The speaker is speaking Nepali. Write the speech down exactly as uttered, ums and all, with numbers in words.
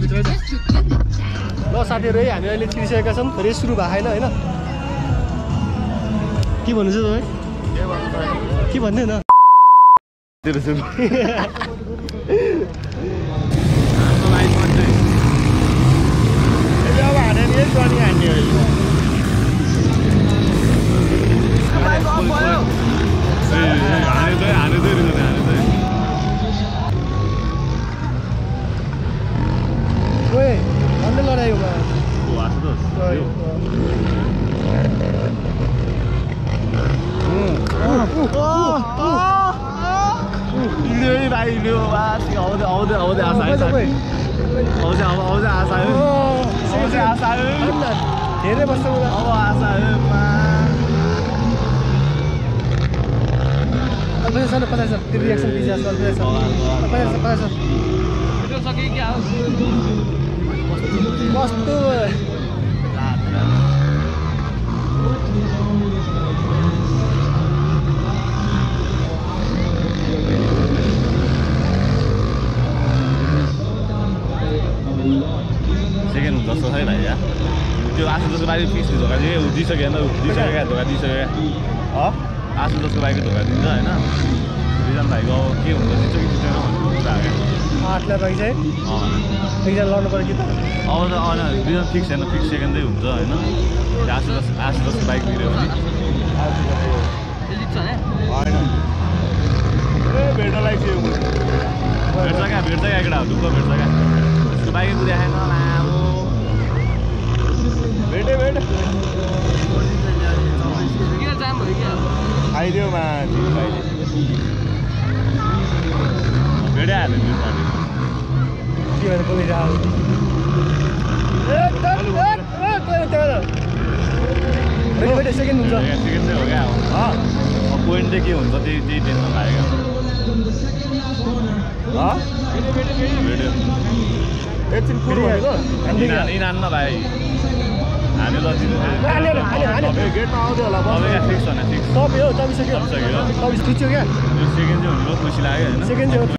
भित्र ल साथीहरु है हामी अहिले छिरिसकेका छौं रेस सुरु भएको छैन हैन के भन्नुहुन्छ तपाई के भन्दैन तेरो सुरु हाम्रो लाइन पनि अहिले अब हाने नि ट्रनी हान्ने हो हाने चाहिँ हाने चाहिँ रिजन हाने चाहिँ ओए भन्ने लडाइयो बा ओ आस्तो Ini dah ini mas, awak awak awak asal asal, awak awak asal, awak asal, ini pasal awak asal mas. Apa yang sana pasal? Reaction bisa soal pasal. Apa yang pasal? Itu sakit क्या? Postu. Second जस्तो छैन या त्यो आसु जस्तो बाइक फिक्स धोका दिए उदिसक्यो हैन उदिसक्यो धोका दिइसक्यो ह आसु जस्तो बाइक धोका दिन्छ हैन रिजन भाइको के हुन्छ दिन्छ कि दिँदैन भन्ने कुरा हो आठ ला बाइक चाहिँ अ एकजना लड्नु पर्यो कि त अब त अन रिजन फिक्स हैन फिक्स सेकेन्डै हुन्छ हैन आसु जस्तो आसु जस्तो बाइक दियो भने आसु जस्तो दिन्छ हैन हैन ए भेट्न लाग्यो भेट्छ क्या भेट्छ क्या एकटा दुःख भेट्छ क्या त्यसको बाइक कुदा हैन लामो भेटे भेट किन जाम भयो क्या आइदियो माथि भाइले भेटे हाल्यो नि पानी के भएर बोलिरहेको ए तल ए तल तल भेटे भेटे सेकेन्ड हुन्छ सेकेन्ड नै हो क्या हो अब पोइन्ट चाहिँ के हुन्छ त्यही त्यही टेन्सन लाग्यो ह भेटे भेटे भेटे एकछिन कुरो भनेको इनान्न भाइ हामी ल गेटमा आउँदै होला अब फिक्स होइन फिक्स तपाईँ हो तपाईँ सक्यो सक्यो तपाईँ खिच्यो क्या यो सेकेन्ड चाहिँ हुनु खुसी लाग्यो होइन सेकेन्ड चाहिँ